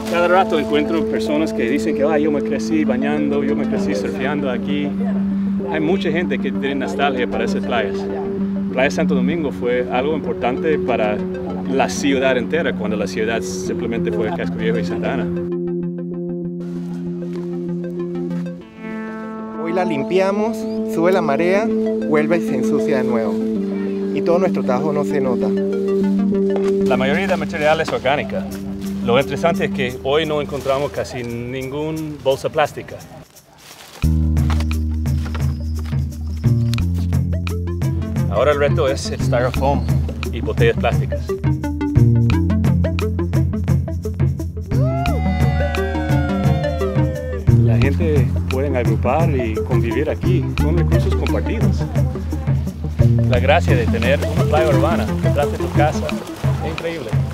Cada rato encuentro personas que dicen que yo me crecí bañando, yo me crecí surfeando aquí. Hay mucha gente que tiene nostalgia para esas playas. Playa Santo Domingo fue algo importante para la ciudad entera, cuando la ciudad simplemente fue Casco Viejo y Santa Ana. Hoy la limpiamos, sube la marea, vuelve y se ensucia de nuevo. Y todo nuestro trabajo no se nota. La mayoría del material es orgánica. Lo interesante es que hoy no encontramos casi ninguna bolsa plástica. Ahora el reto es el styrofoam y botellas plásticas. La gente puede agrupar y convivir aquí, son recursos compartidos. La gracia de tener una playa urbana detrás de tu casa es increíble.